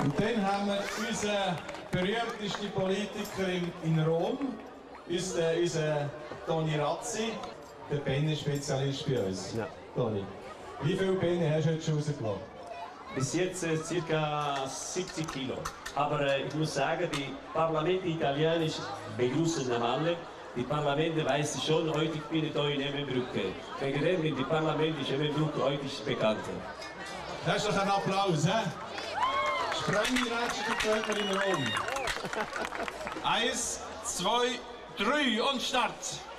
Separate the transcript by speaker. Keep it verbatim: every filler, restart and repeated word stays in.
Speaker 1: Und dann haben wir unseren berühmtesten Politiker in, in Rom, unser, unser Toni Razzi, der Benne-Spezialist bei uns. Ja. Toni, wie viel Benne hast du heute schon rausgelassen?
Speaker 2: Bis jetzt äh, ca. siebzig Kilo. Aber äh, ich muss sagen, die Parlamente italienisch begrüßen alle. Die Parlamente weiß ich schon, heute bin ich hier in Emmenbrücke. Wegen dem, die Parlamente ist Emmenbrücke heute ist bekannt.
Speaker 1: Das ist doch ein Applaus, hä? Sprenggerätsche gehört man in Rom. Eins, zwei, drei und Start!